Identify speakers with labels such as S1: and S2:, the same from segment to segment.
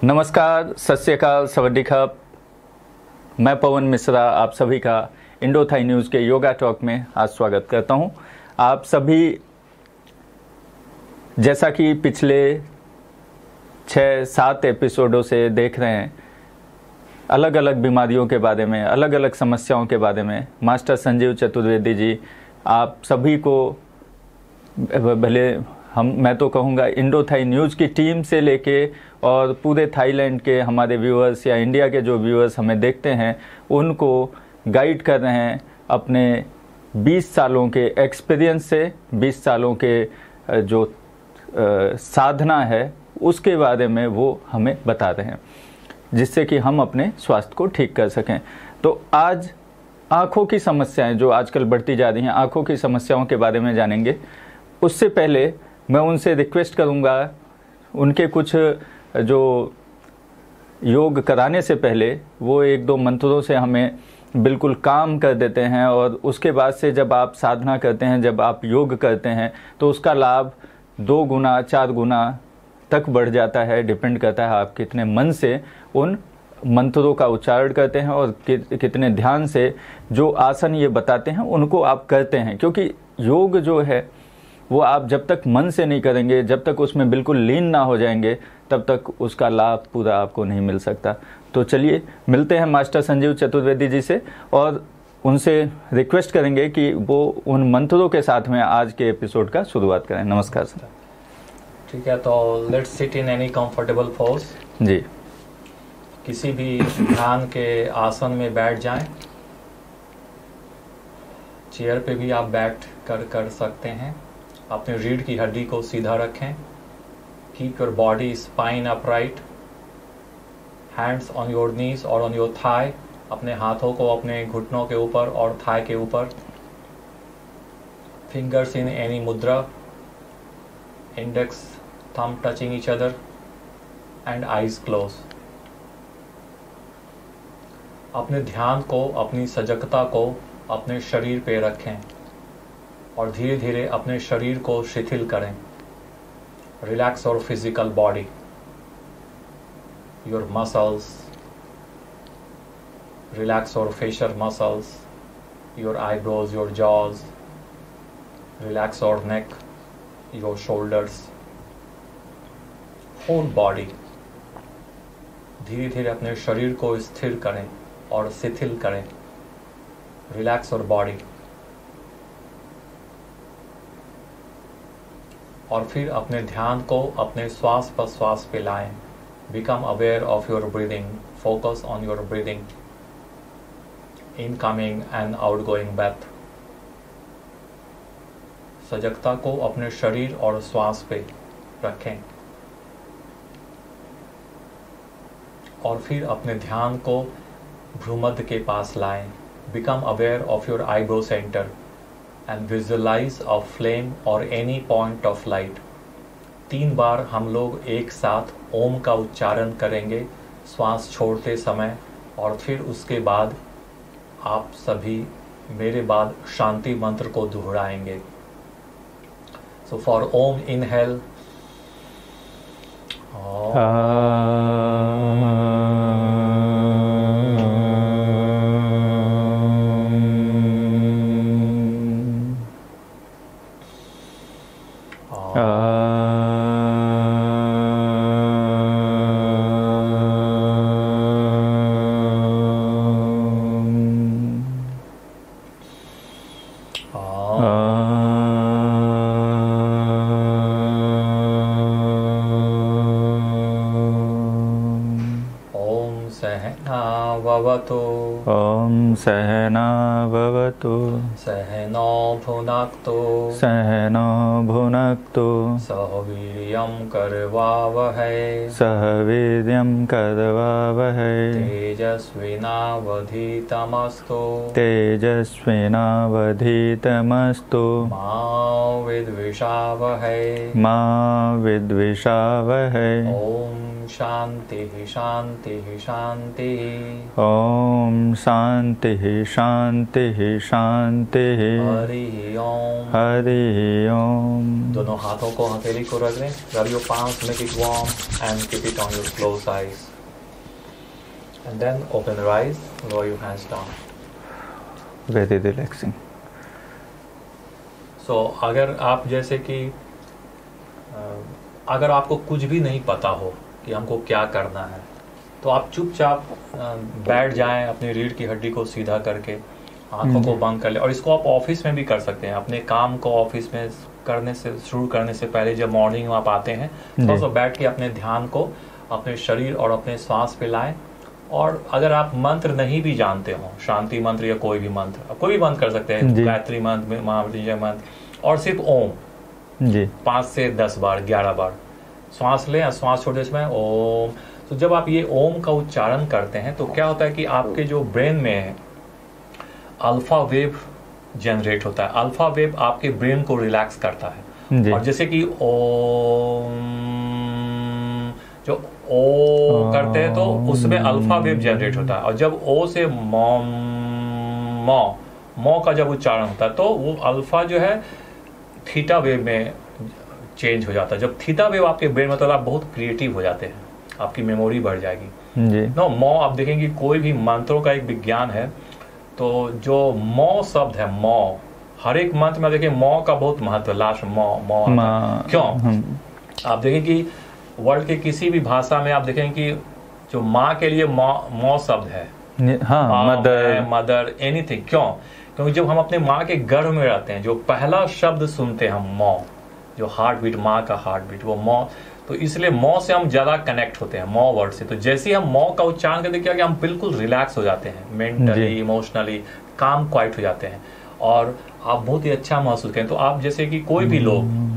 S1: नमस्कार, सत श्री अकाल, सवाडी खाप। मैं पवन मिश्रा आप सभी का इंडो थाई न्यूज़ के योगा टॉक में आज स्वागत करता हूं। आप सभी जैसा कि पिछले 6-7 एपिसोडों से देख रहे हैं, अलग अलग बीमारियों के बारे में, अलग अलग समस्याओं के बारे में मास्टर संजीव चतुर्वेदी जी आप सभी को, भले मैं तो कहूँगा इंडो थाई न्यूज़ की टीम से लेके और पूरे थाईलैंड के हमारे व्यूअर्स या इंडिया के जो व्यूअर्स हमें देखते हैं उनको गाइड कर रहे हैं अपने 20 सालों के एक्सपीरियंस से। 20 सालों के जो साधना है उसके बारे में वो हमें बता रहे हैं, जिससे कि हम अपने स्वास्थ्य को ठीक कर सकें। तो आज आँखों की समस्याएं जो आजकल बढ़ती जा रही हैं, आँखों की समस्याओं के बारे में जानेंगे। उससे पहले मैं उनसे रिक्वेस्ट करूंगा, उनके कुछ जो योग कराने से पहले वो 1-2 मंत्रों से हमें बिल्कुल काम कर देते हैं, और उसके बाद से जब आप साधना करते हैं, जब आप योग करते हैं तो उसका लाभ 2 गुना 4 गुना तक बढ़ जाता है। डिपेंड करता है आप कितने मन से उन मंत्रों का उच्चारण करते हैं और कितने ध्यान से जो आसन ये बताते हैं उनको आप करते हैं। क्योंकि योग जो है वो आप जब तक मन से नहीं करेंगे, जब तक उसमें बिल्कुल लीन ना हो जाएंगे, तब तक उसका लाभ पूरा आपको नहीं मिल सकता। तो चलिए मिलते हैं मास्टर संजीव चतुर्वेदी जी से और उनसे रिक्वेस्ट करेंगे कि वो उन मंत्रों के साथ में आज के एपिसोड का शुरुआत करें। नमस्कार सर।
S2: ठीक है, तो let's sit in any comfortable pose.
S1: जी,
S2: किसी भी ध्यान के आसन में बैठ जाएं। चेयर पे भी आप बैठ कर सकते हैं। अपने रीढ़ की हड्डी को सीधा रखें। Keep your body spine upright. Hands on your knees और ऑन योर थाई। अपने हाथों को अपने घुटनों के ऊपर और थाई के ऊपर। Fingers in any mudra. Index thumb touching each other and eyes close. अपने ध्यान को, अपनी सजगता को अपने शरीर पे रखें और धीरे धीरे अपने शरीर को शिथिल करें। Relax your physical body, your muscles, relax your facial muscles, your eyebrows, your jaws, relax your neck, your shoulders, whole body. धीरे धीरे अपने शरीर को स्थिर करें और शिथिल करें। Relax your body. और फिर अपने ध्यान को अपने श्वास प्रश्वास पे लाएं। Become aware of your breathing. Focus on your breathing, incoming and outgoing breath. सजगता को अपने शरीर और श्वास पे रखें और फिर अपने ध्यान को भ्रूमध्य के पास लाएं। Become aware of your eyebrow centre and visualize a flame or any point of light। 3 बार हम लोग एक साथ ओम का उच्चारण करेंगे श्वास छोड़ते समय, और फिर उसके बाद आप सभी मेरे बाद शांति मंत्र को दोहराएंगे। So for ओम inhale,
S1: ओम सहना भवतु,
S2: सहनो भुनक्तु,
S1: सहनो भुनक्तु,
S2: सह वीर्यं करवावहै,
S1: सह वीर्यं करवावहै,
S2: तेजस्विनावधीतमस्तु,
S1: तेजस्विनावधीतमस्तु,
S2: मा विद्विषावहै,
S1: मा विद्विषावहै।
S2: ओम शांति शांति शांति।
S1: ओम शांति शांति शांति।
S2: हरि ओम।
S1: हरि ओम।
S2: दोनों हाथों को हथेली को रख लें। Rub your palms, make it warm and keep it on your closed eyes. And then open your eyes, lower your hands down.
S1: Very relaxing.
S2: So अगर आप जैसे कि अगर आपको कुछ भी नहीं पता हो कि हमको क्या करना है, तो आप चुपचाप बैठ जाएं, अपनी रीढ़ की हड्डी को सीधा करके आंखों को बंद कर ले। और इसको आप ऑफिस में भी कर सकते हैं। अपने काम को ऑफिस में शुरू करने से पहले जब मॉर्निंग में आप आते हैं तो बैठ के अपने ध्यान को अपने शरीर और अपने श्वास पे लाएं। और अगर आप मंत्र नहीं भी जानते हो, शांति मंत्र या कोई भी मंत्र, कोई भी मंत्र कर सकते हैं, गायत्री मंत्र, महामृत्युंजय मंत्र, और सिर्फ ओम जी 5 से 10 बार 11 बार श्वास लें। श्वास छोड़ते समय ओम। तो जब आप ये ओम का उच्चारण करते हैं तो क्या होता है कि आपके जो ब्रेन में है अल्फा वेव जनरेट होता है। अल्फा वेव आपके ब्रेन को रिलैक्स करता है। और जैसे कि ओम, जो ओ करते हैं तो उसमें अल्फा वेव जनरेट होता है। और जब ओ से मो का जब उच्चारण होता है तो वो अल्फा जो है थीटा वेव में चेंज हो जाता है। जब थीटा वेव आपके ब्रेन में, तो आप बहुत क्रिएटिव हो जाते हैं, आपकी मेमोरी बढ़ जाएगी जी। नो मो, आप देखेंगे कोई भी मंत्रों का एक विज्ञान है। तो जो मो शब्द है, मो, हर एक मंत्र में देखिए मो का बहुत महत्व है। लास्ट मो क्यों? आप देखें कि वर्ल्ड के किसी भी भाषा में आप देखेंगे कि जो माँ के लिए मो शब्द है, मदर, एनीथिंग। क्यों? क्योंकि जब हम अपने माँ के गर्भ में रहते हैं, जो पहला शब्द सुनते हैं हम मो, जो हार्ट बीट, माँ का हार्ट बीट, वो मो। तो इसलिए मो से हम ज्यादा कनेक्ट होते हैं, मो वर्ड से। तो जैसे ही हम मो का उच्चारण करते हैं कि हम बिल्कुल रिलैक्स हो जाते हैं, मेंटली, इमोशनली काम क्वाइट हो जाते हैं और आप बहुत ही अच्छा महसूस करें। तो आप जैसे कि कोई भी लोग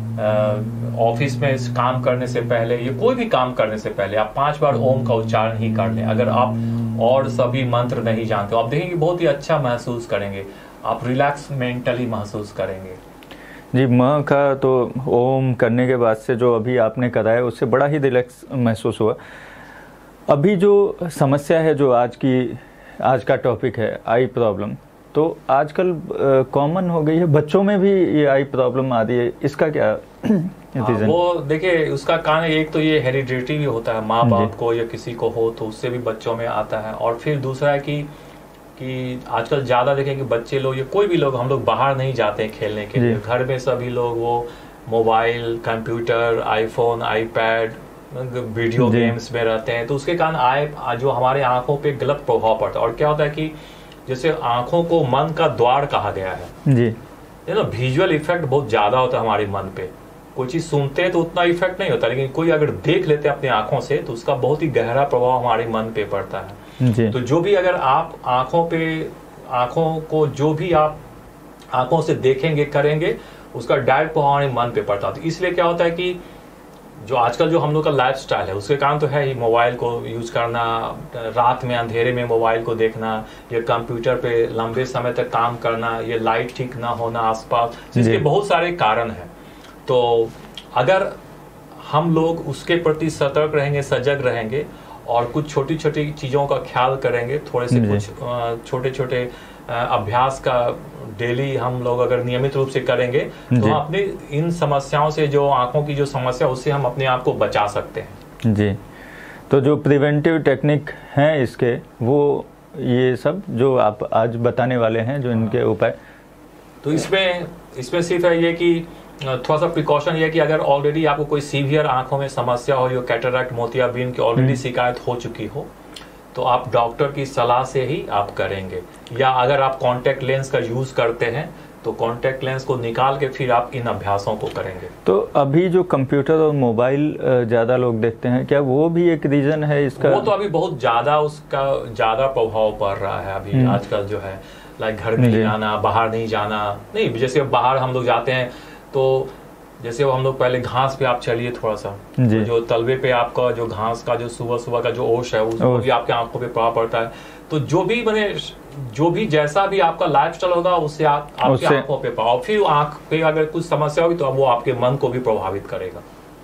S2: ऑफिस में काम करने से पहले या कोई भी काम करने से पहले आप 5 बार ओम का उच्चारण ही कर लें। अगर आप और सभी मंत्र नहीं जानते, आप देखेंगे बहुत ही अच्छा महसूस करेंगे, आप रिलैक्स मेंटली महसूस करेंगे
S1: जी। म का तो ओम करने के बाद से जो अभी आपने कराया उससे बड़ा ही रिलैक्स महसूस हुआ। अभी जो समस्या है, जो आज का टॉपिक है, आई प्रॉब्लम, तो आजकल कॉमन हो गई है, बच्चों में भी ये आई प्रॉब्लम आ रही है। इसका क्या रीजन?
S2: वो देखिए, उसका कारण एक तो ये हेरिडिटी भी होता है, माँ बाप को या किसी को हो तो उससे भी बच्चों में आता है। और फिर दूसरा है कि आजकल ज्यादा देखें कि बच्चे लोग या कोई भी लोग, हम लोग बाहर नहीं जाते हैं खेलने के लिए। घर में सभी लोग वो mobile, computer, iPhone, iPad, video games में रहते हैं। तो उसके कारण जो हमारे आंखों पे गलत प्रभाव पड़ता है। और क्या होता है कि जैसे आंखों को मन का द्वार कहा गया है जी, विजुअल इफेक्ट बहुत ज्यादा होता है हमारे मन पे। कोई चीज सुनते हैं तो उतना इफेक्ट नहीं होता, लेकिन कोई अगर देख लेते हैं अपनी आंखों से तो उसका बहुत ही गहरा प्रभाव हमारे मन पे पड़ता है जी। तो जो भी अगर आप आंखों को जो भी आप आंखों से देखेंगे, करेंगे, उसका डायरेक्ट प्रभाव हमारे मन पे पड़ता है। तो इसलिए क्या होता है कि जो आजकल जो हम लोग का लाइफस्टाइल है उसके कारण तो है ही, मोबाइल को यूज करना, रात में अंधेरे में मोबाइल को देखना, या कंप्यूटर पे लंबे समय तक काम करना, ये लाइट ठीक ना होना आसपास, इसके बहुत सारे कारण हैं। तो अगर हम लोग उसके प्रति सतर्क रहेंगे, सजग रहेंगे और कुछ छोटी छोटी चीजों का ख्याल करेंगे, थोड़े से कुछ छोटे छोटे अभ्यास का डेली हम लोग अगर नियमित रूप से करेंगे तो हम अपनी इन समस्याओं से, जो आंखों की जो समस्या, उससे हम अपने आप को बचा सकते हैं
S1: जी। तो जो प्रिवेंटिव टेक्निक हैं इसके, वो ये सब जो आप आज बताने वाले हैं, जो इनके उपाय,
S2: तो इसमें सिर्फ है ये कि थोड़ा सा प्रिकॉशन ये है कि अगर ऑलरेडी आपको कोई सीवियर आंखों में समस्या हो, जो कैटरैक्ट, मोतियाबिंद की ऑलरेडी शिकायत हो चुकी हो, तो आप डॉक्टर की सलाह से ही आप करेंगे। या अगर आप कॉन्टैक्ट लेंस का यूज करते हैं तो कॉन्टैक्ट लेंस को निकाल के फिर आप इन अभ्यासों को करेंगे।
S1: तो अभी जो कंप्यूटर और मोबाइल ज्यादा लोग देखते हैं, क्या वो भी एक रीजन है इसका?
S2: वो तो अभी बहुत ज्यादा उसका ज्यादा प्रभाव पड़ रहा है अभी आजकल जो है, लाइक घर नहीं जाना, बाहर नहीं जाना। नहीं, जैसे बाहर हम लोग जाते हैं तो जैसे हम लोग पहले घास पे आप चलिए थोड़ा सा, तो जो तलवे पे आपका जो घास का जो सुबह का जो ओश है उसको भी आपके आंखों पे प्रभाव पड़ता है। तो जो भी जैसा भी आपका लाइफस्टाइल होगा उससे आपकी आंखों पे प्रभाव, फिर आंख पे अगर कुछ समस्या होगी तो वो आपके मन को भी प्रभावित करेगा।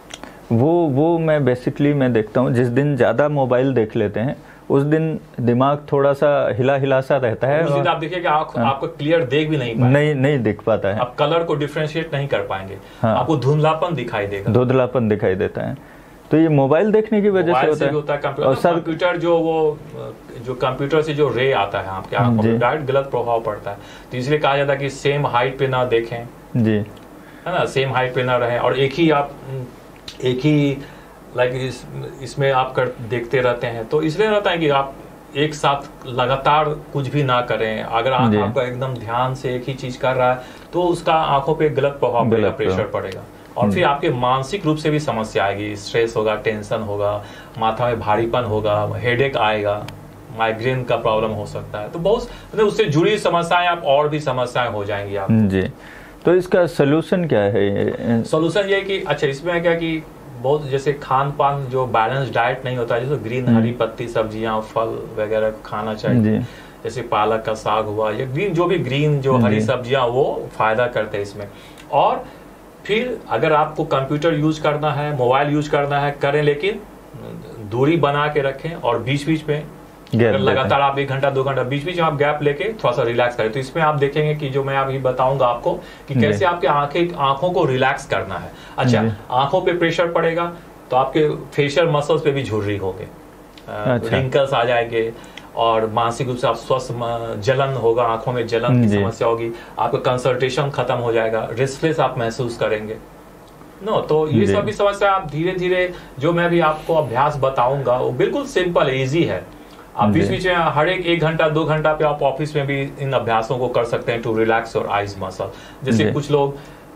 S1: वो मैं बेसिकली मैं देखता हूँ, जिस दिन ज़्यादा मोबाइल देख लेते हैं उस दिन दिमाग थोड़ा सा हिला सा रहता है।
S2: उस दिन आप देखिए कि आपको क्लियर देख भी नहीं
S1: दिख पाता है।
S2: आप कलर को डिफरेंशिएट नहीं कर पाएंगे।
S1: हाँ।
S2: आपको धुंधलापन दिखाई देगा,
S1: धुंधलापन दिखाई देता है। तो ये मोबाइल देखने की वजह से होता है।
S2: कंप्यूटर जो कंप्यूटर से जो रे आता है आपके आंखों में डायरेक्ट गलत प्रभाव पड़ता है। तो इसलिए कहा जाता है कि सेम हाइट पे ना देखें
S1: जी,
S2: है ना, सेम हाइट पे ना रहें, और एक ही इसमें आप देखते रहते हैं। तो इसलिए रहता है कि आप एक साथ लगातार कुछ भी ना करें। अगर आपका एकदम ध्यान से एक ही चीज कर रहा है तो उसका आंखों पे गलत प्रभाव पड़ेगा, प्रेशर पड़ेगा, और फिर आपके मानसिक रूप से भी समस्या आएगी। स्ट्रेस होगा, टेंशन होगा, माथा में भारीपन होगा, हेडेक आएगा, माइग्रेन का प्रॉब्लम हो सकता है। तो बहुत मतलब उससे जुड़ी समस्याएं आप और भी समस्याएं हो जाएंगी आप
S1: जी। तो इसका सोल्यूशन क्या है?
S2: सोल्यूशन ये कि अच्छा इसमें क्या कि बहुत जैसे खान पान जो बैलेंस डाइट नहीं होता है, जैसे ग्रीन हरी पत्ती सब्जियां, फल वगैरह खाना चाहिए। जैसे पालक का साग हुआ या ग्रीन जो भी ग्रीन जो हरी सब्जियां वो फायदा करते हैं इसमें। और फिर अगर आपको कंप्यूटर यूज करना है, मोबाइल यूज करना है करें, लेकिन दूरी बना के रखें, और बीच बीच में लगातार आप 1 घंटा 2 घंटा बीच बीच में आप गैप लेके थोड़ा सा रिलैक्स करें। तो इसमें आप देखेंगे कि जो मैं अभी बताऊंगा आपको कि कैसे आपके आंखों को रिलैक्स करना है। अच्छा, आंखों पे प्रेशर पड़ेगा तो आपके फेशियल मसल्स पे भी झुर्री होंगे, रिंकल्स आ जाएंगे, और मानसिक रूप से आप स्वस्थ, जलन होगा, आंखों में जलन की समस्या होगी, आपका कंसंट्रेशन खत्म हो जाएगा, रेस्टलेस आप महसूस करेंगे। तो ये सब भी समस्या आप धीरे धीरे, जो मैं भी आपको अभ्यास बताऊंगा वो बिल्कुल सिंपल इजी है। आप बीच बीच में हर 1 घंटा 2 घंटा पे आप ऑफिस में भी इन अभ्यासों को कर सकते हैं to relax your eyes muscle. जैसे कुछ लोग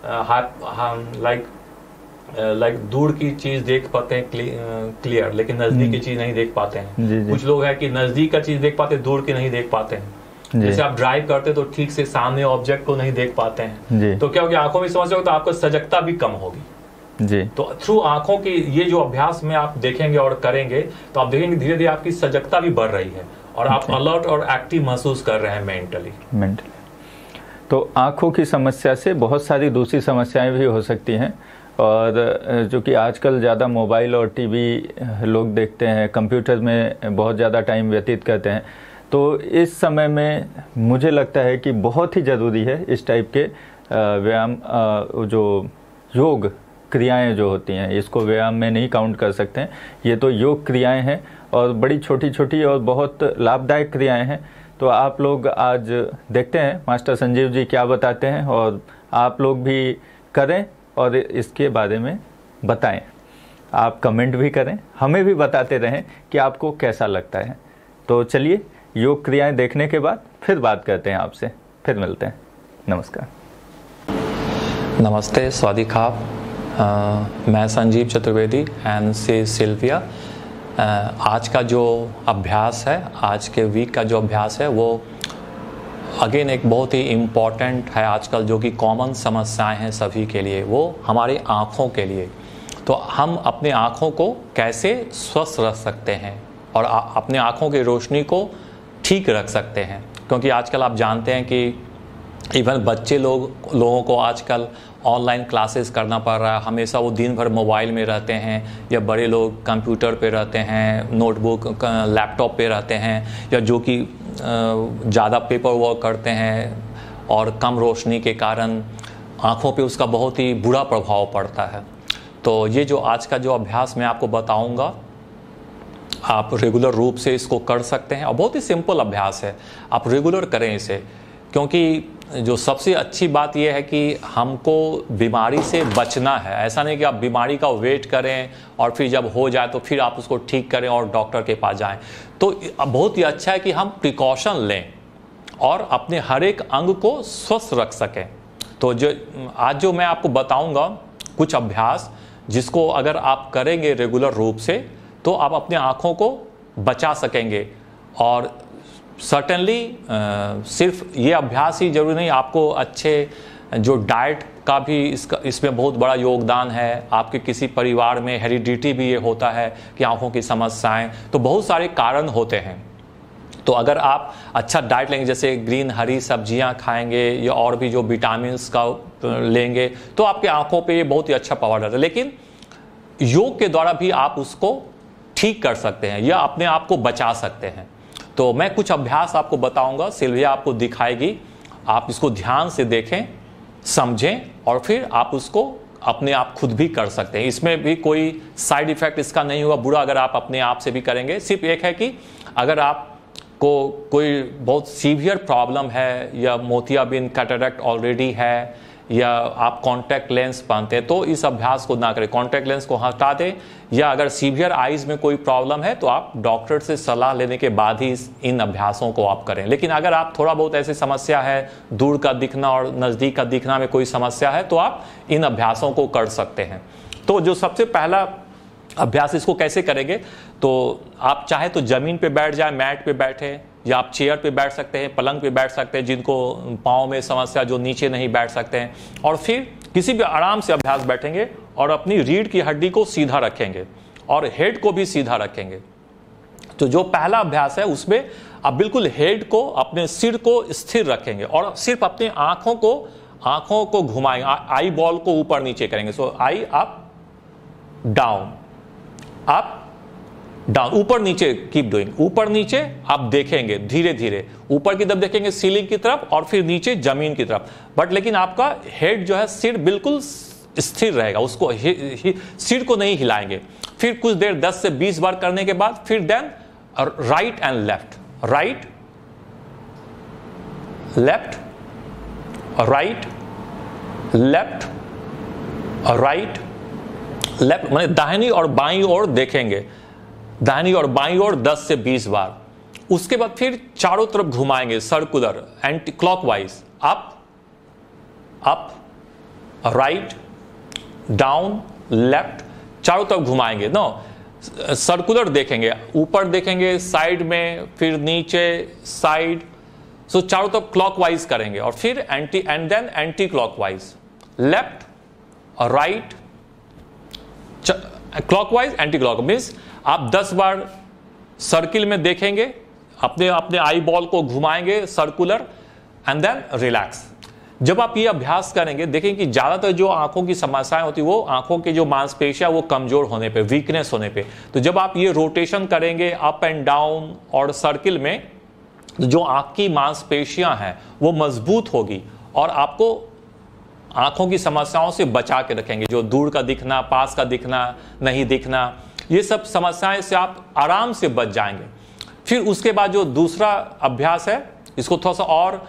S2: लाइक दूर की चीज देख पाते हैं क्लियर, लेकिन नजदीक की चीज नहीं देख पाते हैं। कुछ लोग है कि नजदीक का चीज देख पाते हैं, दूर की नहीं देख पाते हैं। जैसे आप ड्राइव करते तो ठीक से सामने ऑब्जेक्ट को नहीं देख पाते हैं, तो क्या होगा, आंखों में समस्या होगी तो आपको सजगता भी कम होगी जी। तो थ्रू आंखों की ये जो अभ्यास में आप देखेंगे और करेंगे तो आप देखेंगे धीरे धीरे आपकी सजगता भी बढ़ रही है और आप अलर्ट और एक्टिव महसूस कर रहे हैं मेंटली।
S1: तो आंखों की समस्या से बहुत सारी दूसरी समस्याएं भी हो सकती हैं, और जो कि आजकल ज़्यादा मोबाइल और टीवी लोग देखते हैं, कंप्यूटर में बहुत ज़्यादा टाइम व्यतीत करते हैं। तो इस समय में मुझे लगता है कि बहुत ही ज़रूरी है इस टाइप के व्यायाम, जो योग क्रियाएं जो होती हैं, इसको व्यायाम में नहीं काउंट कर सकते हैं, ये तो योग क्रियाएं हैं और बड़ी छोटी छोटी और बहुत लाभदायक क्रियाएं हैं। तो आप लोग आज देखते हैं मास्टर संजीव जी क्या बताते हैं, और आप लोग भी करें और इसके बारे में बताएं। आप कमेंट भी करें, हमें भी बताते रहें कि आपको कैसा लगता है। तो चलिए योग क्रियाएं देखने के बाद फिर बात करते हैं आपसे, फिर मिलते हैं। नमस्कार।
S2: नमस्ते, स्वादिक आप। मैं संजीव चतुर्वेदी एंड से सिल्विया। आज का जो अभ्यास है, आज के वीक का जो अभ्यास है वो अगेन एक बहुत ही इम्पॉर्टेंट है आजकल, जो कि कॉमन समस्याएं हैं सभी के लिए, वो हमारी आँखों के लिए। तो हम अपने आँखों को कैसे स्वस्थ रख सकते हैं और अपने आँखों की रोशनी को ठीक रख सकते हैं, क्योंकि आजकल आप जानते हैं कि इवन बच्चे लोगों को आजकल ऑनलाइन क्लासेस करना पड़ रहा है। हमेशा वो दिन भर मोबाइल में रहते हैं, या बड़े लोग कंप्यूटर पे रहते हैं, नोटबुक लैपटॉप पे रहते हैं, या जो कि ज़्यादा पेपर वर्क करते हैं, और कम रोशनी के कारण आँखों पे उसका बहुत ही बुरा प्रभाव पड़ता है। तो ये जो आज का जो अभ्यास मैं आपको बताऊंगा, आप रेगुलर रूप से इसको कर सकते हैं, और बहुत ही सिंपल अभ्यास है, आप रेगुलर करें इसे। क्योंकि जो सबसे अच्छी बात यह है कि हमको बीमारी से बचना है। ऐसा नहीं कि आप बीमारी का वेट करें और फिर जब हो जाए तो फिर आप उसको ठीक करें और डॉक्टर के पास जाएं। तो बहुत ही अच्छा है कि हम प्रिकॉशन लें और अपने हर एक अंग को स्वस्थ रख सकें। तो आज जो मैं आपको बताऊंगा कुछ अभ्यास, जिसको अगर आप करेंगे रेगुलर रूप से तो आप अपने आँखों को बचा सकेंगे। और सर्टेनली सिर्फ ये अभ्यास ही जरूरी नहीं, आपको अच्छे जो डाइट का भी इसमें बहुत बड़ा योगदान है। आपके किसी परिवार में हेरिडिटी भी ये होता है कि आँखों की समस्याएं, तो बहुत सारे कारण होते हैं। तो अगर आप अच्छा डाइट लेंगे, जैसे ग्रीन हरी सब्जियां खाएंगे या और भी जो विटामिन्स का लेंगे, तो आपके आँखों पे ये बहुत ही अच्छा प्रभाव डालता है। लेकिन योग के द्वारा भी आप उसको ठीक कर सकते हैं या अपने आप को बचा सकते हैं। तो मैं कुछ अभ्यास आपको बताऊंगा, सिल्विया आपको दिखाएगी, आप इसको ध्यान से देखें, समझें और फिर आप उसको अपने आप खुद भी कर सकते हैं। इसमें भी कोई साइड इफेक्ट इसका नहीं होगा बुरा अगर आप अपने आप से भी करेंगे। सिर्फ एक है कि अगर आपको कोई बहुत सीवियर प्रॉब्लम है या मोतियाबिंद कैटरैक्ट ऑलरेडी है या आप कॉन्टैक्ट लेंस पहनते हैं तो इस अभ्यास को ना करें, कॉन्टैक्ट लेंस को हटा दें। या अगर सीवियर आइज में कोई प्रॉब्लम है तो आप डॉक्टर से सलाह लेने के बाद ही इन अभ्यासों को आप करें। लेकिन अगर आप थोड़ा बहुत ऐसी समस्या है, दूर का दिखना और नज़दीक का दिखना में कोई समस्या है तो आप इन अभ्यासों को कर सकते हैं। तो जो सबसे पहला अभ्यास, इसको कैसे करेंगे, तो आप चाहे तो जमीन पे बैठ जाए, मैट पे बैठे, या आप चेयर पे बैठ सकते हैं, पलंग पे बैठ सकते हैं, जिनको पाँव में समस्या जो नीचे नहीं बैठ सकते हैं। और फिर किसी भी आराम से अभ्यास बैठेंगे और अपनी रीढ़ की हड्डी को सीधा रखेंगे और हेड को भी सीधा रखेंगे। तो जो पहला अभ्यास है उसमें आप बिल्कुल हेड को, अपने सिर को स्थिर रखेंगे और सिर्फ अपने आंखों को घुमाएंगे, आई बॉल को ऊपर नीचे करेंगे। So eye up down, up down, ऊपर नीचे, कीप डूइंग, ऊपर नीचे आप देखेंगे, धीरे धीरे ऊपर की तरफ देखेंगे, सीलिंग की तरफ, और फिर नीचे जमीन की तरफ। बट लेकिन आपका हेड जो है, सिर बिल्कुल स्थिर रहेगा, उसको सिर को नहीं हिलाएंगे। फिर कुछ देर 10 से 20 बार करने के बाद फिर then right and left, right left, right left, right left, माने दाहिनी और बाईं ओर देखेंगे, दाहिनी और बाईं ओर 10 से 20 बार। उसके बाद फिर चारों तरफ घुमाएंगे, circular, anti clockwise, up up, right, down, left, चारों तरफ घुमाएंगे। नो, सर्कुलर देखेंगे, ऊपर देखेंगे, साइड में, फिर नीचे, साइड। सो चारों तरफ क्लॉकवाइज करेंगे और फिर anti, and then anti clockwise, left, right, clockwise, anti clockwise. Means आप 10 बार सर्किल में देखेंगे, अपने अपने आई बॉल को घुमाएंगे सर्कुलर, एंड देन रिलैक्स। जब आप ये अभ्यास करेंगे देखें कि ज्यादातर जो आंखों की समस्याएं होती है वो आंखों के जो मांसपेशियां वो कमजोर होने पे, वीकनेस होने पे। तो जब आप ये रोटेशन करेंगे अप एंड डाउन और सर्किल में, तो जो आंख की मांसपेशियां हैं वो मजबूत होगी और आपको आंखों की समस्याओं से बचा के रखेंगे। जो दूर का दिखना, पास का दिखना, नहीं दिखना, ये सब समस्याएं से आप आराम से बच जाएंगे। फिर उसके बाद जो दूसरा अभ्यास है, इसको थोड़ा सा और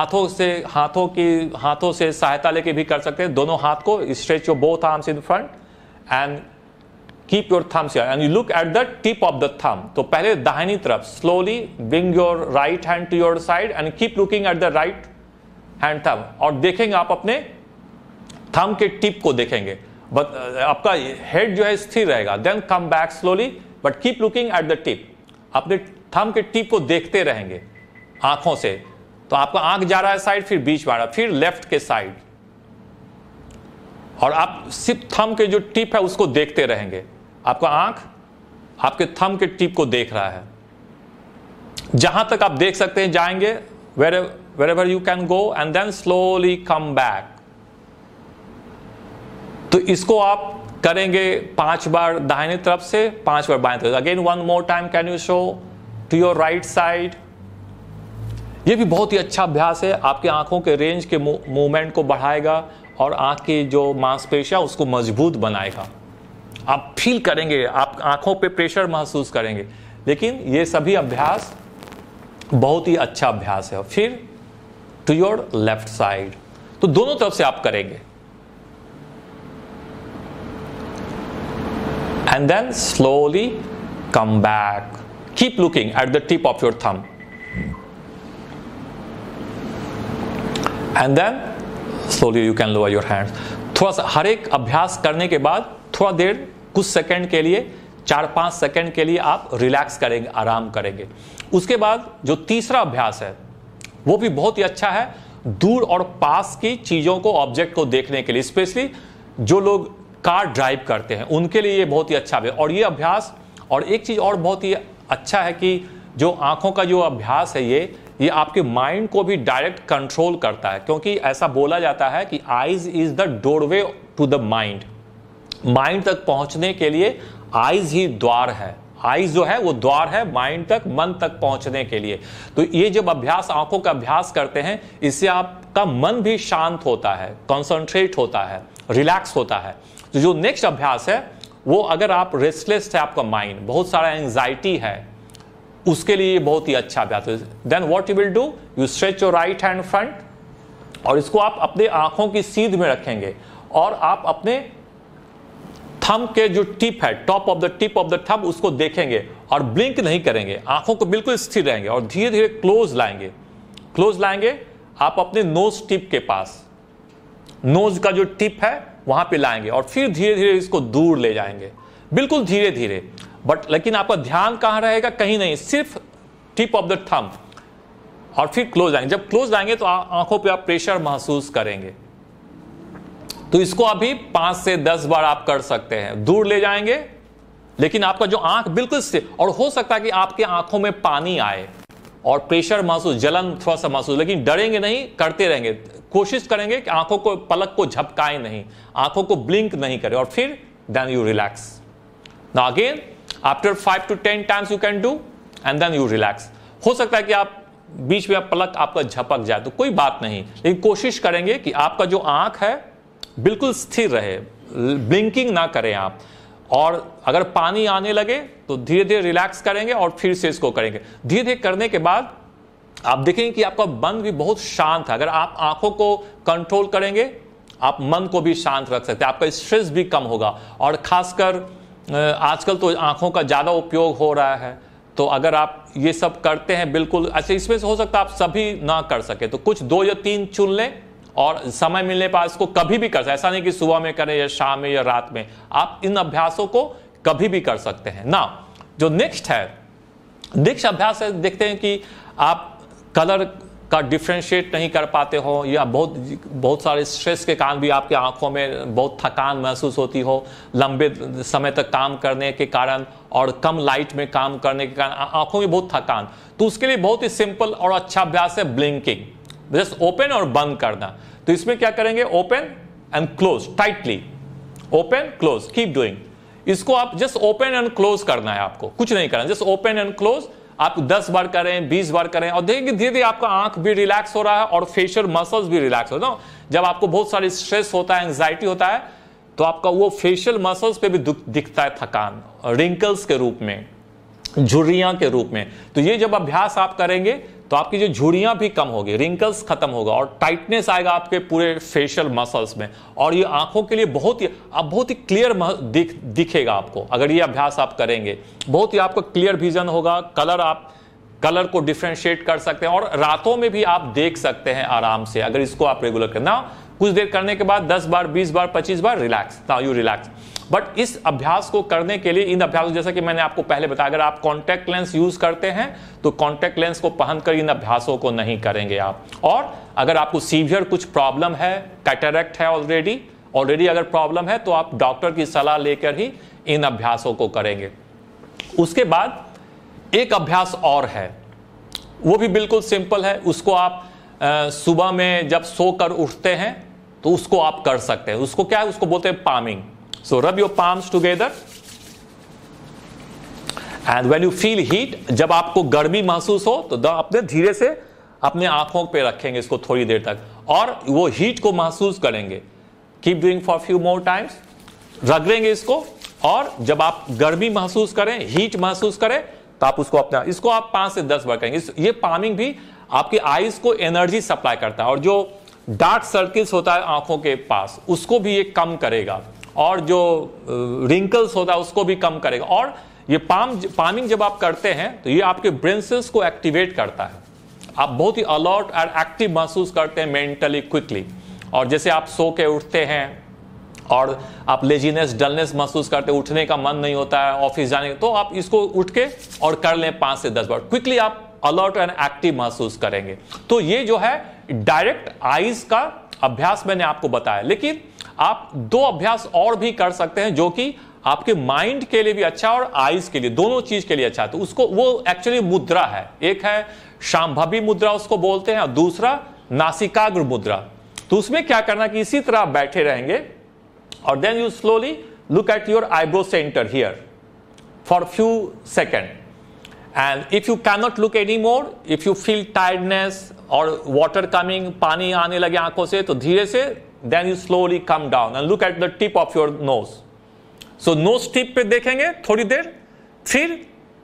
S2: हाथों से सहायता लेके भी कर सकते हैं। दोनों हाथ को stretch your both arms in front and keep your thumbs here and you look at the tip of the thumb. तो पहले दाहिनी तरफ slowly bring your right hand to your side and keep looking at the right hand thumb, और देखेंगे आप अपने thumb के tip को देखेंगे, बट आपका हेड जो है स्थिर रहेगा। Then come back slowly but keep looking at the tip, अपने थंब के टिप को देखते रहेंगे आंखों से। तो आपका आंख जा रहा है साइड, फिर बीच में आ रहा है, फिर लेफ्ट के साइड, और आप सिर्फ थंब के जो टिप है उसको देखते रहेंगे। आपका आंख आपके थंब के टिप को देख रहा है, जहां तक आप देख सकते हैं जाएंगे, wherever you can go, and then slowly come back। तो इसको आप करेंगे 5 बार दाहिने तरफ से, 5 बार बाएं तरफ। Again one more time, can you show to your right side. ये भी बहुत ही अच्छा अभ्यास है, आपके आंखों के रेंज के मूवमेंट को बढ़ाएगा और आंख की जो मांसपेशियां उसको मजबूत बनाएगा। आप फील करेंगे, आप आंखों पे प्रेशर महसूस करेंगे। लेकिन ये सभी अभ्यास बहुत ही अच्छा अभ्यास है। फिर टू योर लेफ्ट साइड, तो दोनों तरफ से आप करेंगे। And then slowly come back. Keep looking at the tip of your thumb. And then slowly you can lower your hands. थोड़ा सा हर एक अभ्यास करने के बाद थोड़ा देर, कुछ सेकंड के लिए, 4-5 सेकंड के लिए आप रिलैक्स करेंगे, आराम करेंगे। उसके बाद जो तीसरा अभ्यास है वो भी बहुत ही अच्छा है, दूर और पास की चीजों को, ऑब्जेक्ट को देखने के लिए। स्पेशली जो लोग कार ड्राइव करते हैं उनके लिए ये बहुत ही अच्छा है। और ये अभ्यास, और एक चीज और बहुत ही अच्छा है कि जो आंखों का जो अभ्यास है ये आपके माइंड को भी डायरेक्ट कंट्रोल करता है, क्योंकि ऐसा बोला जाता है कि eyes is the doorway to the mind. Mind तक पहुंचने के लिए आईज ही द्वार है। आईज जो है वो द्वार है माइंड तक, मन तक पहुंचने के लिए। तो ये जब अभ्यास, आंखों का अभ्यास करते हैं, इससे आपका मन भी शांत होता है, कॉन्सेंट्रेट होता है, रिलैक्स होता है। तो जो नेक्स्ट अभ्यास है वो, अगर आप रेस्टलेस है, आपका माइंड बहुत सारा एंजाइटी है, उसके लिए बहुत ही अच्छा अभ्यास है। Then what you will do, you stretch your right hand front, और इसको आप अपने आंखों की सीध में रखेंगे और आप अपने थंब के जो टिप है, top of the tip of the thumb, उसको देखेंगे और ब्लिंक नहीं करेंगे, आंखों को बिल्कुल स्थिर रहेंगे और धीरे धीरे क्लोज लाएंगे आप अपने नोज टिप के पास, नोज का जो टिप है वहां पे लाएंगे और फिर धीरे धीरे इसको दूर ले जाएंगे, बिल्कुल धीरे धीरे। बट लेकिन आपका ध्यान कहां रहेगा, कहीं नहीं, सिर्फ टिप ऑफ द थंब, और फिर क्लोज आएंगे। जब क्लोज आएंगे तो आंखों पे आप प्रेशर महसूस करेंगे। तो इसको अभी 5 से 10 बार आप कर सकते हैं। दूर ले जाएंगे, लेकिन आपका जो आंख बिल्कुल स्थिर, और हो सकता है कि आपके आंखों में पानी आए और प्रेशर महसूस, जलन थोड़ा सा महसूस, लेकिन डरेंगे नहीं, करते रहेंगे, कोशिश करेंगे कि आंखों को, पलक को झपकाएं नहीं, आंखों को ब्लिंक नहीं करें, और फिर then you relax. Now again after 5 to 10 times you can do and then you relax. हो सकता है कि आप बीच में पलक आपका झपक जाए, तो कोई बात नहीं, लेकिन कोशिश करेंगे कि आपका जो आंख है बिल्कुल स्थिर रहे, ब्लिंकिंग ना करें आप। और अगर पानी आने लगे तो धीरे धीरे रिलैक्स करेंगे और फिर से इसको करेंगे। धीरे धीरे करने के बाद आप देखेंगे कि आपका मन भी बहुत शांत है। अगर आप आंखों को कंट्रोल करेंगे, आप मन को भी शांत रख सकते हैं, आपका स्ट्रेस भी कम होगा। और खासकर आजकल तो आंखों का ज्यादा उपयोग हो रहा है, तो अगर आप ये सब करते हैं बिल्कुल, अच्छा इसमें से हो सकता है आप सभी ना कर सके तो कुछ 2 या 3 चुन लें, और समय मिलने पर इसको कभी भी कर सकते, ऐसा नहीं कि सुबह में करें या शाम में या रात में, आप इन अभ्यासों को कभी भी कर सकते हैं ना। जो नेक्स्ट अभ्यास है, देखते हैं कि आप कलर का डिफ्रेंशिएट नहीं कर पाते हो, या बहुत सारे स्ट्रेस के कारण भी आपके आंखों में बहुत थकान महसूस होती हो, लंबे समय तक काम करने के कारण और कम लाइट में काम करने के कारण आंखों में बहुत थकान, तो उसके लिए बहुत ही सिंपल और अच्छा अभ्यास है ब्लिंकिंग। जस्ट ओपन और बंद करना। तो इसमें क्या करेंगे, open and close tightly, open close, keep doing. इसको आप जस्ट ओपन एंड क्लोज करना है, आपको कुछ नहीं करना, जस्ट ओपन एंड क्लोज। आप 10 बार करें, 20 बार करें, और देखेंगे धीरे धीरे आपका आंख भी रिलैक्स हो रहा है और फेशियल मसल्स भी रिलैक्स हो रहा है। जब आपको बहुत सारी स्ट्रेस होता है, एंजाइटी होता है, तो आपका वो फेशियल मसल्स पे भी दिखता है थकान, रिंकल्स के रूप में, झुर्रियां के रूप में। तो ये जब अभ्यास आप करेंगे तो आपकी जो झुर्रियां भी कम होगी, रिंकल्स खत्म होगा और टाइटनेस आएगा आपके पूरे फेशियल मसल्स में, और ये आंखों के लिए बहुत ही क्लियर दिखेगा आपको। अगर ये अभ्यास आप करेंगे, बहुत ही आपको क्लियर विजन होगा, कलर को डिफ्रेंशिएट कर सकते हैं, और रातों में भी आप देख सकते हैं आराम से, अगर इसको आप रेगुलर करना। कुछ देर करने के बाद 10 बार, 20 बार, 25 बार relax, now you relax. But इस अभ्यास को करने के लिए, इन अभ्यासों, जैसा कि मैंने आपको पहले बताया, अगर आप कॉन्टैक्ट लेंस यूज करते हैं तो कॉन्टैक्ट लेंस को पहनकर इन अभ्यासों को नहीं करेंगे आप। और अगर आपको सीवियर कुछ प्रॉब्लम है, कैटरेक्ट है ऑलरेडी अगर प्रॉब्लम है, तो आप डॉक्टर की सलाह लेकर ही इन अभ्यासों को करेंगे। उसके बाद एक अभ्यास और है, वो भी बिल्कुल सिंपल है। उसको आप सुबह में जब सोकर उठते हैं तो उसको आप कर सकते हैं। उसको क्या है, उसको बोलते हैं palming. So rub your palms together and when you feel heat, जब आपको गर्मी महसूस हो तो अपने धीरे से अपने आंखों पे रखेंगे इसको थोड़ी देर तक, और वो हीट को महसूस करेंगे। Keep doing for few more times, रगड़ेंगे इसको, और जब आप गर्मी महसूस करें, हीट महसूस करें, तो आप इसको आप 5 से 10 बार करेंगे। ये पामिंग भी आपकी आईज को एनर्जी सप्लाई करता है, और जो डार्क सर्किल्स होता है आंखों के पास, उसको भी ये कम करेगा, और जो रिंकल्स होता है उसको भी कम करेगा। और ये पामिंग जब आप करते हैं तो ये आपके ब्रेन सेल्स को एक्टिवेट करता है, आप बहुत ही अलर्ट और एक्टिव महसूस करते हैं मेंटली, क्विकली। और जैसे आप सो के उठते हैं और आप लेजीनेस, डलनेस महसूस करते हैं, उठने का मन नहीं होता है ऑफिस जाने का, तो आप इसको उठ के और कर लें 5 से 10 बार, क्विकली आप अलर्ट एंड एक्टिव महसूस करेंगे। तो ये जो है डायरेक्ट आईज का अभ्यास मैंने आपको बताया, लेकिन आप 2 अभ्यास और भी कर सकते हैं जो कि आपके माइंड के लिए भी अच्छा और आईज के लिए, दोनों चीज के लिए अच्छा है। तो उसको, वो एक्चुअली मुद्रा है, एक है शांभवी मुद्रा उसको बोलते हैं, और दूसरा नासिकाग्र मुद्रा। तो उसमें क्या करना कि इसी तरह बैठे रहेंगे, और then you slowly look at your eyebrow center here for a few seconds. And if you cannot look anymore, if you feel tiredness or water coming, पानी आने लगे आंखों से, तो धीरे से then you slowly come down and look at the tip of your nose. So nose tip पे देखेंगे थोड़ी देर, फिर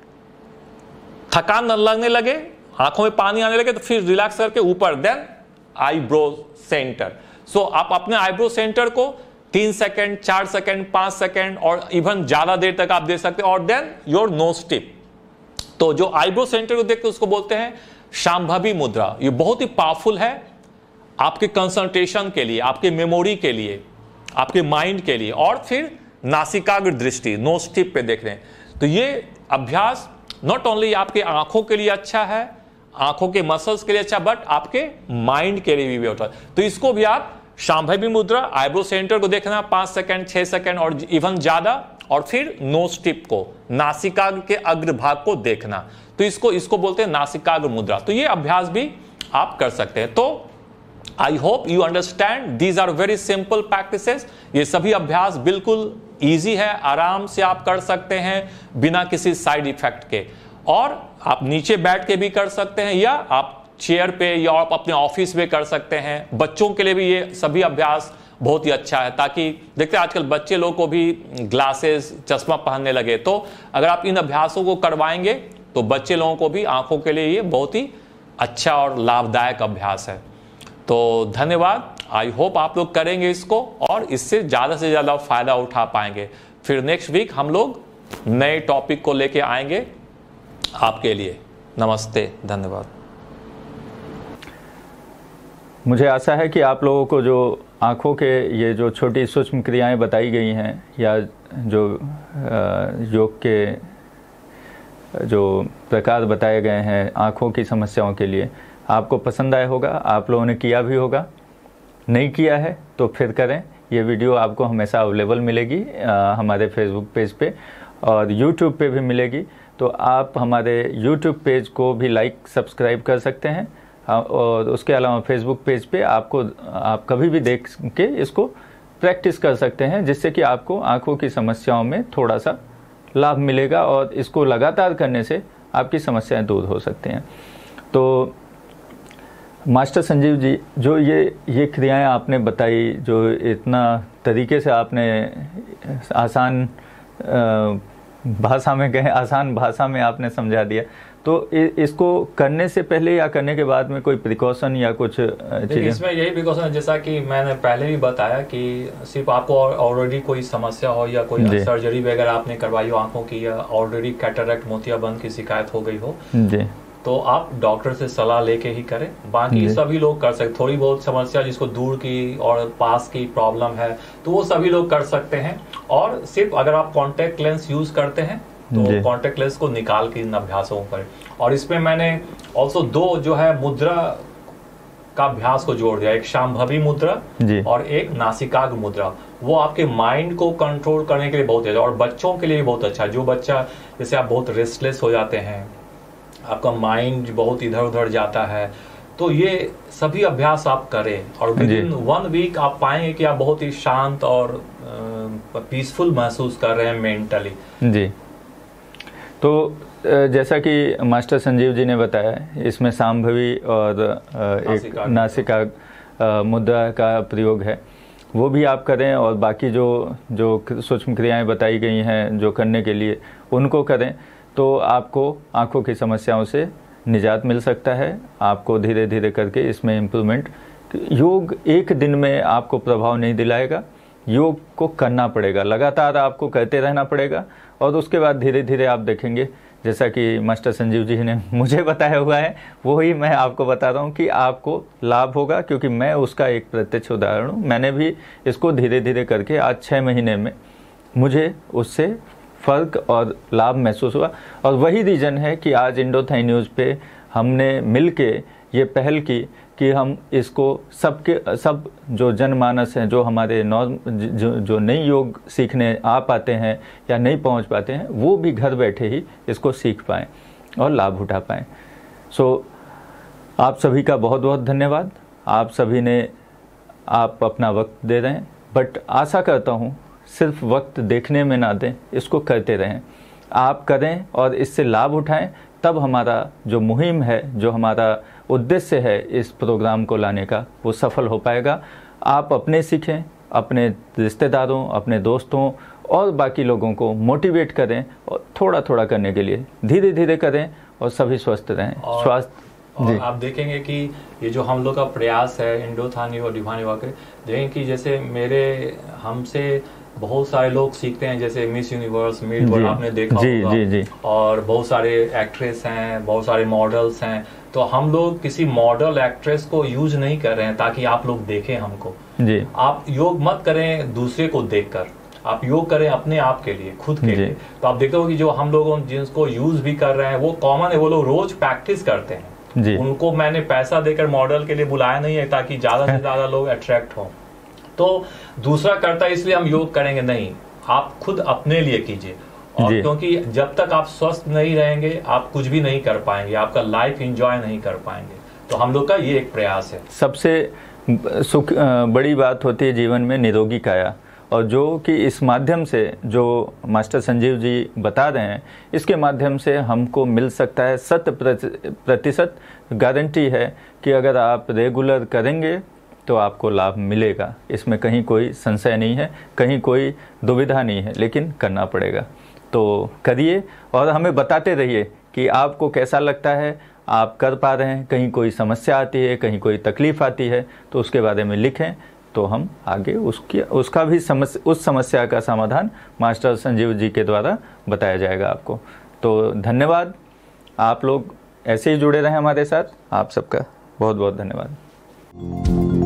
S2: थकान लगने लगे, आंखों में पानी आने लगे, तो फिर रिलैक्स करके ऊपर, देन आईब्रो सेंटर. सो आप अपने आईब्रो सेंटर को 3 सेकंड, 4 सेकंड, 5 सेकंड और इवन ज्यादा देर तक आप दे सकते हैं. और देन योर नोज टिप. तो जो आईब्रो सेंटर को देखते उसको बोलते हैं शांभवी मुद्रा. ये बहुत ही पावरफुल है आपके कंसंट्रेशन के लिए, आपके मेमोरी के लिए, आपके माइंड के लिए. और फिर नासिकाग्र दृष्टि, नोज टिप पे देख रहे हैं. तो ये अभ्यास नॉट ओनली आपके आंखों के लिए अच्छा है, आंखों के मसल्स के लिए अच्छा, बट आपके माइंड के लिए भी होता है. तो इसको भी आप शांभवी मुद्रा, आईब्रो सेंटर को देखना 5 सेकंड, 6 सेकंड और इवन ज्यादा, और फिर नोज टिप को, नासिकाग्र के अग्रभाग को देखना. तो इसको बोलते हैं नासिकाग्र मुद्रा. तो ये अभ्यास भी आप कर सकते हैं. तो I hope you understand, these are very simple practices. ये सभी अभ्यास बिल्कुल ईजी है, आराम से आप कर सकते हैं बिना किसी साइड इफेक्ट के. और आप नीचे बैठ के भी कर सकते हैं, या आप चेयर पे, या आप अपने ऑफिस में कर सकते हैं. बच्चों के लिए भी ये सभी अभ्यास बहुत ही अच्छा है, ताकि देखते हैं आजकल बच्चे लोग को भी ग्लासेस, चश्मा पहनने लगे. तो अगर आप इन अभ्यासों को करवाएंगे तो बच्चे लोगों को भी, आंखों के लिए ये बहुत ही अच्छा और लाभदायक अभ्यास है. तो धन्यवाद. आई होप आप लोग करेंगे इसको और इससे ज्यादा से ज्यादा फायदा उठा पाएंगे. फिर नेक्स्ट वीक हम लोग नए टॉपिक को लेके आएंगे आपके लिए. नमस्ते, धन्यवाद.
S1: मुझे आशा है कि आप लोगों को जो आँखों के ये जो छोटी सूक्ष्म क्रियाएं बताई गई हैं, या जो योग के जो प्रकार बताए गए हैं आँखों की समस्याओं के लिए, आपको पसंद आया होगा. आप लोगों ने किया भी होगा. नहीं किया है तो फिर करें. ये वीडियो आपको हमेशा अवेलेबल मिलेगी हमारे फेसबुक पेज पे, और यूट्यूब पे भी मिलेगी. तो आप हमारे यूट्यूब पेज को भी लाइक, सब्सक्राइब कर सकते हैं. और उसके अलावा फेसबुक पेज पे आप कभी भी देख के इसको प्रैक्टिस कर सकते हैं, जिससे कि आपको आँखों की समस्याओं में थोड़ा सा लाभ मिलेगा, और इसको लगातार करने से आपकी समस्याएं दूर हो सकती हैं. तो मास्टर संजीव जी, जो ये क्रियाएं आपने बताई, जो इतना तरीके से आपने आसान भाषा में कहें, आसान भाषा में आपने समझा दिया, तो इसको करने से पहले या करने के बाद में कोई प्रिकॉशन या कुछ चीजें?
S2: इसमें यही प्रिकॉशन है, जैसा कि मैंने पहले भी बताया कि सिर्फ आपको ऑलरेडी कोई समस्या हो या कोई सर्जरी वगैरह आपने करवाई हो आंखों की, या ऑलरेडी कैटरेक्ट, मोतियाबिंद की शिकायत हो गई हो जी, तो आप डॉक्टर से सलाह लेके ही करें. बाकी सभी लोग कर सकते. थोड़ी बहुत समस्या जिसको दूर की और पास की प्रॉब्लम है तो वो सभी लोग कर सकते हैं. और सिर्फ अगर आप कॉन्टेक्ट लेंस यूज करते हैं तो कॉन्टेक्ट लेंस को निकाल के इन अभ्यासों पर. और इसमें मैंने ऑल्सो 2 जो है मुद्रा का अभ्यास को जोड़ दिया, एक शांभवी मुद्रा और एक नासिकाग्र मुद्रा. वो आपके माइंड को कंट्रोल करने के लिए बहुत अच्छा, और बच्चों के लिए बहुत अच्छा. जो बच्चा, जैसे आप बहुत रेस्टलेस हो जाते हैं, आपका माइंड बहुत इधर उधर जाता है, तो ये सभी अभ्यास आप करें और विद इन 1 वीक आप पाएंगे कि आप बहुत ही शांत और पीसफुल महसूस कर रहे हैं मेंटली. जी,
S1: तो जैसा कि मास्टर संजीव जी ने बताया, इसमें शांभवी और एक नासिका मुद्रा का प्रयोग है, वो भी आप करें. और बाकी जो सूक्ष्म क्रियाएं बताई गई हैं जो करने के लिए, उनको करें, तो आपको आँखों की समस्याओं से निजात मिल सकता है. आपको धीरे धीरे करके इसमें इम्प्रूवमेंट. योग एक दिन में आपको प्रभाव नहीं दिलाएगा, योग को करना पड़ेगा, लगातार आपको करते रहना पड़ेगा. और उसके बाद धीरे धीरे आप देखेंगे, जैसा कि मास्टर संजीव जी ने मुझे बताया हुआ है, वही मैं आपको बता रहा हूँ कि आपको लाभ होगा, क्योंकि मैं उसका एक प्रत्यक्ष उदाहरण हूँ. मैंने भी इसको धीरे धीरे करके आज 6 महीने में मुझे उससे फ़र्क और लाभ महसूस हुआ. और वही रीज़न है कि आज इंडोथाई न्यूज़ पे हमने मिल के ये पहल की कि हम इसको सब जो जनमानस हैं, जो हमारे जो नई योग सीखने आ पाते हैं या नहीं पहुंच पाते हैं, वो भी घर बैठे ही इसको सीख पाएँ और लाभ उठा पाएँ. सो आप सभी का बहुत बहुत धन्यवाद. आप सभी ने आप अपना वक्त दे रहे हैं, बट आशा करता हूँ सिर्फ वक्त देखने में ना दें, इसको करते रहें। आप करें और इससे लाभ उठाएं, तब हमारा जो मुहिम है, जो हमारा उद्देश्य है इस प्रोग्राम को लाने का, वो सफल हो पाएगा। आप अपने सीखें, अपने रिश्तेदारों, अपने दोस्तों और बाकी लोगों को मोटिवेट करें, और थोड़ा थोड़ा करने के लिए धीरे धीरे करें, और सभी स्वस्थ रहें। स्वास्थ्य
S2: और आप देखेंगे कि ये जो हम लोग का प्रयास है इंडोथान और डिवाइन योगा के, देखेंगे कि जैसे हमसे बहुत सारे लोग सीखते हैं, जैसे मिस यूनिवर्स, मिड वर्ल्ड आपने देखा होगा, और बहुत सारे एक्ट्रेस हैं, बहुत सारे मॉडल्स हैं। तो हम लोग किसी मॉडल एक्ट्रेस को यूज नहीं कर रहे हैं ताकि आप लोग देखें हमको जी। आप योग मत करें दूसरे को देखकर, आप योग करें अपने आप के लिए, खुद के लिए। तो आप देखोगे कि जो हम लोग जिसको यूज भी कर रहे हैं वो कॉमन है, वो लोग रोज प्रैक्टिस करते हैं जी। उनको मैंने पैसा देकर मॉडल के लिए बुलाया नहीं है ताकि ज्यादा से ज्यादा लोग अट्रैक्ट हों। तो दूसरा करता है इसलिए हम योग करेंगे नहीं, आप खुद अपने लिए कीजिए। और क्योंकि जब तक आप स्वस्थ नहीं रहेंगे आप कुछ भी नहीं कर पाएंगे, आपका लाइफ एंजॉय नहीं कर पाएंगे। तो हम लोग का ये एक प्रयास है।
S1: सबसे बड़ी बात होती है जीवन में निरोगी काया, और जो कि इस माध्यम से जो मास्टर संजीव जी बता रहे हैं, इसके माध्यम से हमको मिल सकता है। 100% गारंटी है कि अगर आप रेगुलर करेंगे तो आपको लाभ मिलेगा, इसमें कहीं कोई संशय नहीं है, कहीं कोई दुविधा नहीं है, लेकिन करना पड़ेगा। तो करिए और हमें बताते रहिए कि आपको कैसा लगता है, आप कर पा रहे हैं, कहीं कोई समस्या आती है, कहीं कोई तकलीफ आती है तो उसके बारे में लिखें, तो हम आगे उसका भी उस समस्या का समाधान मास्टर संजीव जी के द्वारा बताया जाएगा आपको। तो धन्यवाद, आप लोग ऐसे ही जुड़े रहें हमारे साथ। आप सबका बहुत बहुत धन्यवाद।